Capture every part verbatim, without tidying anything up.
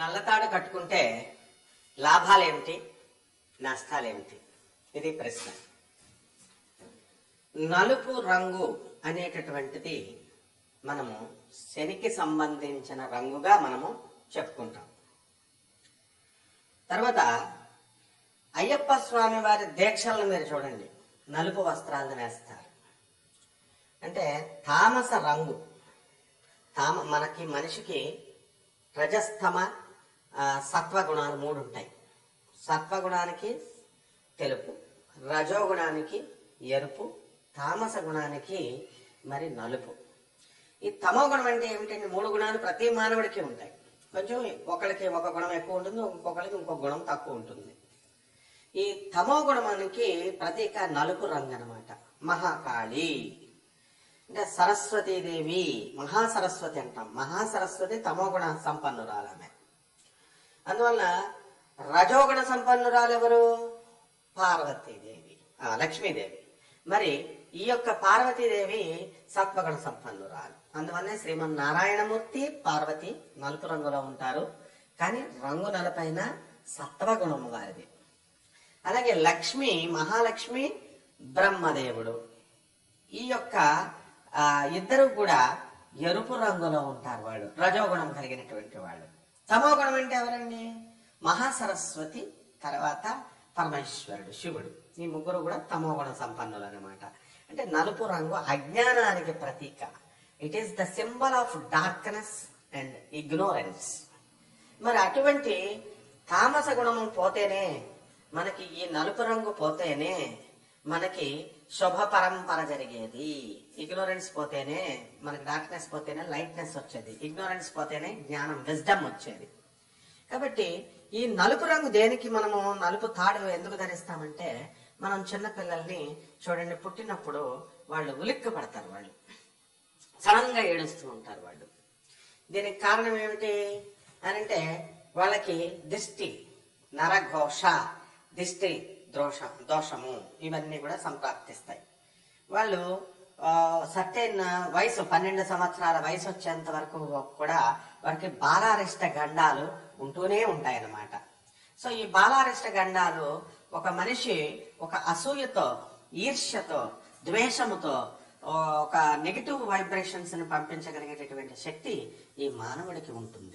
నల్లతాడు కట్టుకుంటే లాభాలేమిటి, నష్టాలేమిటి? ఇది ప్రశ్న. నలుపు రంగు అనేటటువంటిది మనము శనికి సంబంధించిన రంగుగా మనము చెప్పుకుంటాం. తర్వాత అయ్యప్ప స్వామి వారి దీక్షలను మీరు చూడండి, నలుపు వస్త్రాలను వేస్తారు. అంటే తామస రంగు. తామ మనకి మనిషికి రజస్తమ సత్వగుణాలు మూడు ఉంటాయి. సత్వగుణానికి తెలుపు, రజోగుణానికి ఎరుపు, తామస గుణానికి మరి నలుపు. ఈ తమో గుణం అంటే ఏమిటంటే మూడు గుణాలు ప్రతి మానవుడికి ఉంటాయి. కొంచెం ఒకరికి ఒక గుణం ఎక్కువ ఉంటుంది, ఇంకొకరికి ఇంకొక గుణం తక్కువ ఉంటుంది. ఈ తమో గుణానికి ప్రతీక నలుపు రంగు అనమాట. మహాకాళి అంటే సరస్వతీదేవి, మహాసరస్వతి అంటాం. మహాసరస్వతి తమో గుణ సంపన్నురాలమే. అందువల్ల రజోగుణ సంపన్నురాలు ఎవరు? పార్వతీదేవి, లక్ష్మీదేవి. మరి ఈ యొక్క పార్వతీదేవి సత్వగుణ సంపన్నురాలు. అందువల్లే శ్రీమన్నారాయణమూర్తి పార్వతి నలుపు రంగులో ఉంటారు. కానీ రంగు నలుపైన సత్వగుణము వారిది. అలాగే లక్ష్మి, మహాలక్ష్మి బ్రహ్మదేవుడు. ఈ యొక్క ఆ ఇద్దరు కూడా ఎరుపు రంగులో ఉంటారు. వాళ్ళు రజోగుణం కలిగినటువంటి వాళ్ళు. తమో గుణం అంటే ఎవరండి? మహాసరస్వతి, తర్వాత పరమేశ్వరుడు శివుడు. ఈ ముగ్గురు కూడా తమో గుణ సంపన్నులు అనమాట. అంటే నలుపు రంగు అజ్ఞానానికి ప్రతీక. It is the symbol of darkness and ignorance. మరి అటువంటి తామస గుణము పోతేనే మనకి, ఈ నలుపు రంగు పోతేనే మనకి శుభ పరంపర జరిగేది. ఇగ్నోరెన్స్ పోతేనే మనకి, డార్క్నెస్ పోతేనే లైట్నెస్ వచ్చేది, ఇగ్నోరెన్స్ పోతేనే జ్ఞానం, విజ్డమ్ వచ్చేది. కాబట్టి ఈ నలుపు రంగు దేనికి మనము నలుపు తాడు ఎందుకు ధరిస్తామంటే, మనం చిన్న పిల్లల్ని చూడండి, పుట్టినప్పుడు వాళ్ళు ఉలిక్కి పడతారు, వాళ్ళు సడన్ గా ఏడుస్తూ ఉంటారు వాళ్ళు. దీనికి కారణం ఏమిటి అని అంటే, వాళ్ళకి దిష్టి, నరఘోష, దిష్టి దోష దోషము ఇవన్నీ కూడా సంప్రాప్తిస్తాయి. వాళ్ళు సర్టెన్ వయసు, పన్నెండు సంవత్సరాల వయసు వచ్చేంత వరకు కూడా వారికి బాలారిష్ట గండాలు ఉంటూనే ఉంటాయన్నమాట. సో ఈ బాలారిష్ట గండాలు ఒక మనిషి ఒక అసూయతో, ఈర్ష్యతో, ద్వేషముతో ఒక నెగిటివ్ వైబ్రేషన్స్ ని పంపించగలిగేటటువంటి శక్తి ఈ మానవుడికి ఉంటుంది.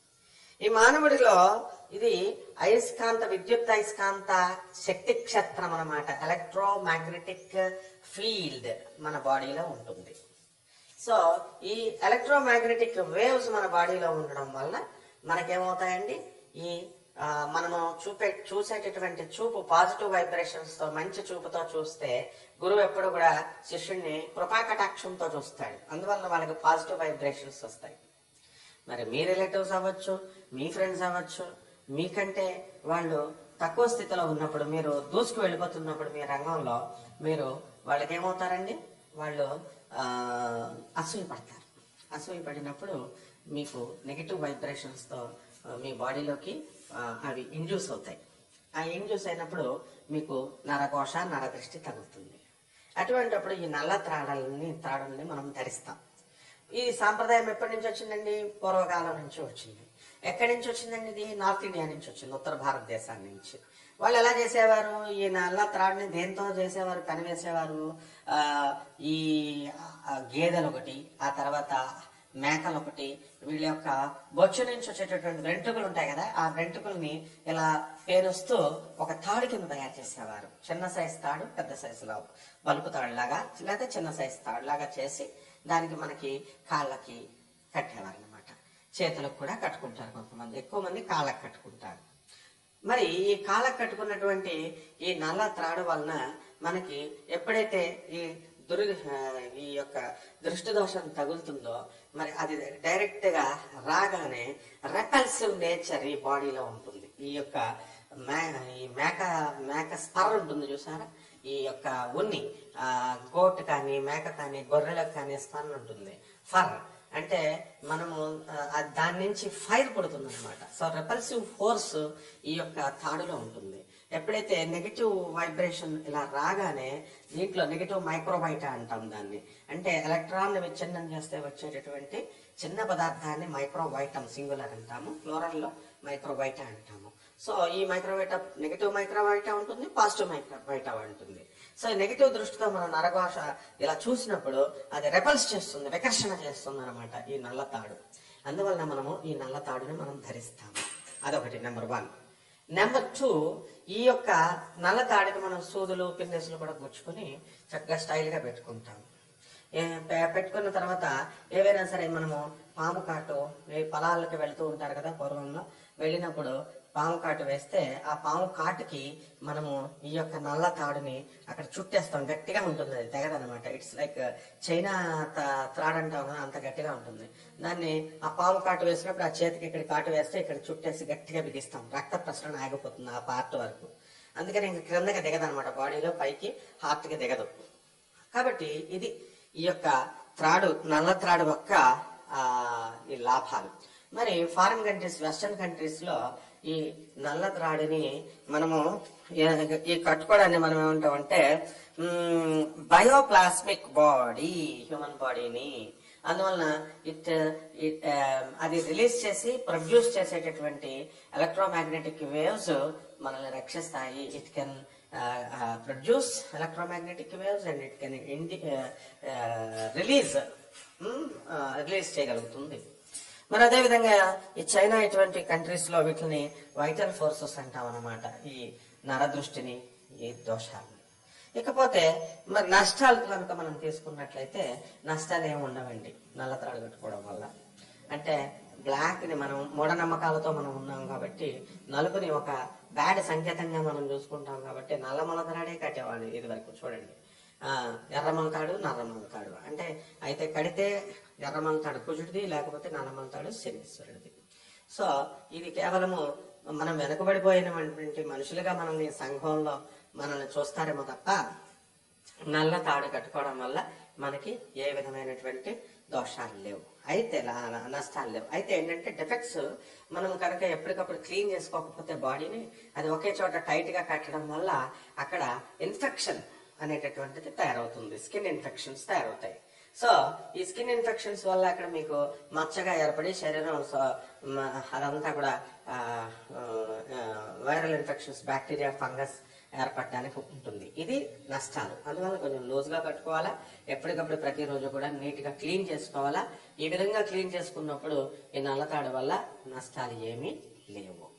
ఈ మానవుడిలో ఇది అయస్కాంత, విద్యుత్ అయస్కాంత శక్తి క్షేత్రం అన్నమాట. ఎలక్ట్రోమాగ్నెటిక్ ఫీల్డ్ మన బాడీలో ఉంటుంది. సో ఈ ఎలక్ట్రోమాగ్నెటిక్ వేవ్స్ మన బాడీలో ఉండడం వల్ల మనకేమవుతాయండి, ఈ మనము చూపే చూసేటటువంటి చూపు పాజిటివ్ వైబ్రేషన్స్ తో, మంచి చూపుతో చూస్తే గురువు ఎప్పుడు కూడా శిష్యుడిని కృపాకటాక్షంతో చూస్తాడు. అందువల్ల వాళ్ళకి పాజిటివ్ వైబ్రేషన్స్ వస్తాయి. మరి మీ రిలేటివ్స్ అవ్వచ్చు, మీ ఫ్రెండ్స్ అవ్వచ్చు, మీకంటే వాళ్ళు తక్కువ స్థితిలో ఉన్నప్పుడు, మీరు దూసుకు వెళ్ళిపోతున్నప్పుడు మీ రంగంలో, మీరు వాళ్ళకి ఏమవుతారండి, వాళ్ళు ఆ అసూయ పడతారు. అసూయ పడినప్పుడు మీకు నెగిటివ్ వైబ్రేషన్స్ తో మీ బాడీలోకి అవి ఇండ్యూస్ అవుతాయి. ఆ ఇండ్యూస్ అయినప్పుడు మీకు నరఘోష, నరదృష్టి తగులుతుంది. అటువంటిప్పుడు ఈ నల్ల త్రాడల్ని త్రాడుల్ని మనం ధరిస్తాం. ఈ సాంప్రదాయం ఎప్పటి నుంచి వచ్చిందండి? పూర్వకాలం నుంచి వచ్చింది. ఎక్కడి నుంచి వచ్చిందండి? ఇది నార్త్ ఇండియా నుంచి వచ్చింది, ఉత్తర భారతదేశాన్ని నుంచి. వాళ్ళు ఎలా చేసేవారు? ఈ నల్ల త్రాడుని దేంతో చేసేవారు? కనివేసేవారు. ఆ ఈ గేదెలు ఒకటి, ఆ తర్వాత మేకలు ఒకటి, వీళ్ళ యొక్క బొచ్చు నుంచి వచ్చేటటువంటి వెంట్రుకలు ఉంటాయి కదా, ఆ వెంట్రుకల్ని ఇలా పేరుస్తూ ఒక తాడు కింద తయారు చేసేవారు. చిన్న సైజు తాడు, పెద్ద సైజులో బలుపు తాడు లాగా, లేదా చిన్న సైజు తాడు లాగా చేసి దానికి మనకి కాళ్ళకి కట్టేవారు అనమాట. చేతులకు కూడా కట్టుకుంటారు కొంతమంది, ఎక్కువ మంది కాళ్ళకు కట్టుకుంటారు. మరి ఈ కాళ్ళకు కట్టుకున్నటువంటి ఈ నల్ల త్రాడు వలన మనకి ఎప్పుడైతే ఈ దుర్ ఈ యొక్క దృష్టి దోషం తగులుతుందో, మరి అది డైరెక్ట్ గా రాగానే రెపల్సివ్ నేచర్ ఈ బాడీలో ఉంటుంది. ఈ యొక్క మే ఈ మేక మేక స్పర్ ఉంటుంది చూసారా, ఈ యొక్క ఉన్ని, ఆ గోట్ కానీ, మేక కానీ, గొర్రెలకు కానీ స్పర్ ఉంటుంది. ఫర్ అంటే మనము దాని నుంచి ఫైర్ పుడుతుంది అనమాట. సో రెపల్సివ్ ఫోర్స్ ఈ యొక్క తాడులో ఉంటుంది. ఎప్పుడైతే నెగిటివ్ వైబ్రేషన్ ఇలా రాగానే దీంట్లో నెగిటివ్ మైక్రోబైటా అంటాం దాన్ని, అంటే ఎలక్ట్రాన్ విచ్ఛిన్నం చేస్తే వచ్చేటటువంటి చిన్న పదార్థాన్ని మైక్రోవైటమ్ సింగులర్ అంటాము, ప్లూరల్లో మైక్రోవైటా అంటాము. సో ఈ మైక్రోవైటా నెగిటివ్ మైక్రోవైటా ఉంటుంది, పాజిటివ్ మైక్రోవైటా ఉంటుంది. సో నెగిటివ్ దృష్టితో మన నరఘోష ఇలా చూసినప్పుడు అది రెపల్స్ చేస్తుంది, వికర్షణ చేస్తుంది అనమాట ఈ నల్ల తాడు. అందువలన మనము ఈ నల్ల తాడుని మనం ధరిస్తాము. అదొకటి నెంబర్ వన్. నెంబర్ టూ, ఈ యొక్క నల్ల తాడికి మనం సూదులు పిన్నెసులు కూడా గుచ్చుకొని చక్కగా స్టైల్గా పెట్టుకుంటాము. పెట్టుకున్న తర్వాత ఏవైనా సరే మనము పాము కాటు పొలాలకి వెళ్తూ ఉంటారు కదా, పూర్వంలో వెళ్ళినప్పుడు పాము కాటు వేస్తే ఆ పాము కాటుకి మనము ఈ యొక్క నల్ల తాడుని అక్కడ చుట్టేస్తాం. గట్టిగా ఉంటుంది, అది తెగదనమాట. ఇట్స్ లైక్ చైనా త్రాడ్ అంటాం కదా, అంత గట్టిగా ఉంటుంది. దాన్ని ఆ పాము కాటు వేసినప్పుడు ఆ చేతికి ఇక్కడ కాటు వేస్తే ఇక్కడ చుట్టేసి గట్టిగా బిగిస్తాం. రక్త ప్రసరణ ఆగిపోతుంది ఆ పార్ట్ వరకు. అందుకని ఇంక క్రిందకి దిగదనమాట, బాడీలో పైకి హార్ట్కి దిగదు. కాబట్టి ఇది ఈ యొక్క త్రాడు, నల్ల త్రాడు యొక్క ఆ ఈ లాభాలు. మరి ఫారిన్ కంట్రీస్, వెస్టర్న్ కంట్రీస్ లో ఈ నల్ల త్రాడుని మనము ఈ కట్టుకోవడాన్ని మనం ఏమంటామంటే బయోప్లాస్మిక్ బాడీ, హ్యూమన్ బాడీని. అందువలన ఇట్ ఇట్ అది రిలీజ్ చేసి ప్రొడ్యూస్ చేసేటటువంటి ఎలక్ట్రోమాగ్నెటిక్ వేవ్స్ మనల్ని రక్షిస్తాయి. It can produce electromagnetic waves and it can ఇండి రిలీజ్ రిలీజ్ చేయగలుగుతుంది. మరి అదేవిధంగా ఈ చైనా ఇటువంటి కంట్రీస్ లో వీటిని వైటల్ ఫోర్సెస్ అంటాం అన్నమాట, ఈ నరదృష్టిని, ఈ దోషాలని. ఇకపోతే మరి నష్టాలు కనుక మనం తీసుకున్నట్లయితే నష్టాలు ఏమి ఉండవండి నల్ల త్రాడు కట్టుకోవడం వల్ల. అంటే బ్లాక్ ని మనం మూఢనమ్మకాలతో మనం ఉన్నాం కాబట్టి నలుపుని ఒక బ్యాడ్ సంకేతంగా మనం చూసుకుంటాం కాబట్టి నల్ల మొలతరాడే కట్టేవాడు ఇది వరకు. చూడండి, ఆ ఎర్రమలతాడు, నల్లమలతాడు అంటే అయితే కడితే ఎర్రమలతాడు కుజుడిది, లేకపోతే నల్లమలతాడు శనీశ్వరుడిది. సో ఇది కేవలము మనం వెనుకబడిపోయినటువంటి మనుషులుగా మనల్ని సంఘంలో మనల్ని చూస్తారేమో తప్ప నల్ల తాడు కట్టుకోవడం వల్ల మనకి ఏ విధమైనటువంటి దోషాలు లేవు, అయితే నష్టాలు లేవు. అయితే ఏంటంటే డిఫెక్ట్స్ మనం కనుక ఎప్పటికప్పుడు క్లీన్ చేసుకోకపోతే బాడీని, అది ఒకే చోట టైట్ గా కట్టడం వల్ల అక్కడ ఇన్ఫెక్షన్ అనేటటువంటిది తయారవుతుంది, స్కిన్ ఇన్ఫెక్షన్స్ తయారవుతాయి. సో ఈ స్కిన్ ఇన్ఫెక్షన్స్ వల్ల అక్కడ మీకు మచ్చగా ఏర్పడి శరీరం అదంతా కూడా వైరల్ ఇన్ఫెక్షన్స్, బ్యాక్టీరియా, ఫంగస్ ఏర్పడడానికి ఉంటుంది. ఇది నష్టాలు. అందువల్ల కొంచెం లూజ్గా కట్టుకోవాలా, ఎప్పటికప్పుడు ప్రతిరోజు కూడా నీట్ గా క్లీన్ చేసుకోవాలా. ఈ విధంగా క్లీన్ చేసుకున్నప్పుడు ఈ నల్లతాడు వల్ల నష్టాలు ఏమీ లేవు.